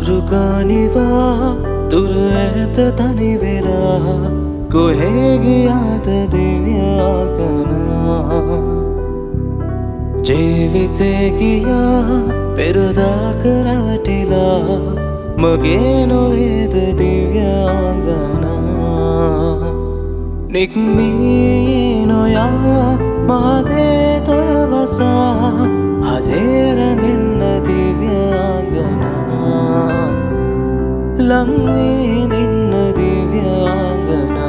රුකනිවා දුර ඇත තනි වෙලා කොහේ ගියාද දිව්‍යාංගනා ජීවිතේ ගියා පෙරදාක රැවටිලා මගේ නොවේද දිව්‍යාංගනා නික්මී නොයා මාදේ තොරවසා හජේ රැඳෙන්න දිව්‍යාංගනා ලං වී නින්න දිව්‍යාංගනා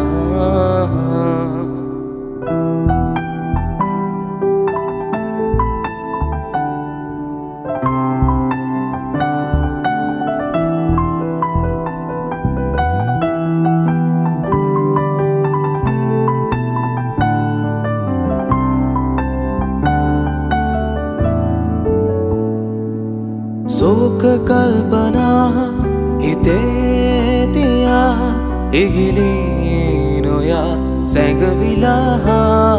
शोक कल्पना हिते दिया इगिली नोया सैंगविला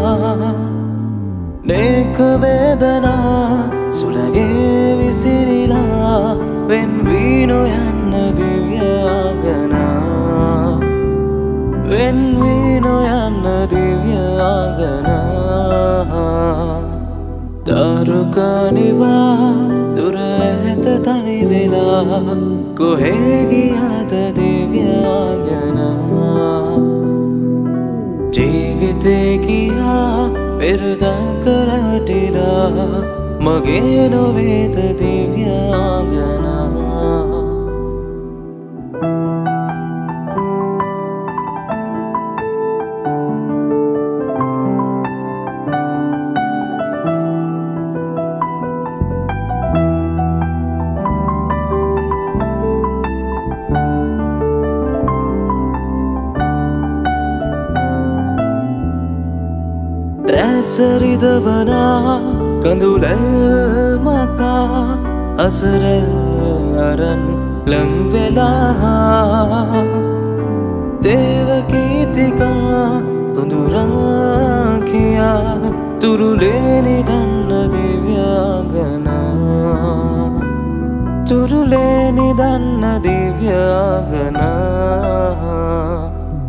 नेक वेदना सुलगे विसिरिला वेन वीनो यन्न दिव्याङ्गना वेन वीनो यन्न दिव्याङ्गना तारुकानिवा දුර ඇත තනි වෙලා කොහේ ගියාද දිව්‍යාංගනා ජීවිතේ ගියා පෙරදාක රැවටිලා මගේ නොවේද දිව්‍යාංගනා දැසරිදවනා කඳුලැල් මකා අසරල් අරන් ලං වෙලා දේවගීතිකා තුඳුරා කියා තුරුලේ නිදන්න දිව්‍යාංගනා තුරුලේ නිදන්න දිව්‍යාංගනා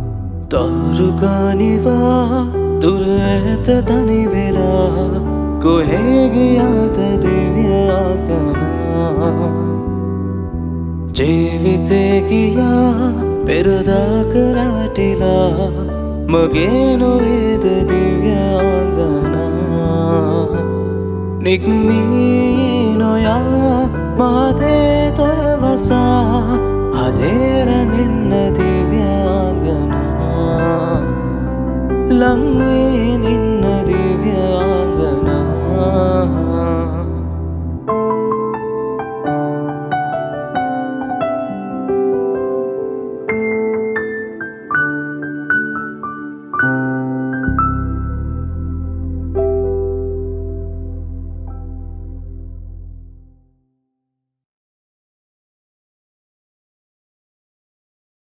තරුකනිවා දුර ඇත තනි වෙලා කොහේ ගියාද දිව්‍යාංගනා ජීවිතේ ගියා පෙරදාක රැවටිලා මගේ නොවේද දිව්‍යාංගනා නික්මී නොයා මාදේ තොරවසා හජේ රැඳෙන්න දිව්‍යාංගනා ලං වී නින්න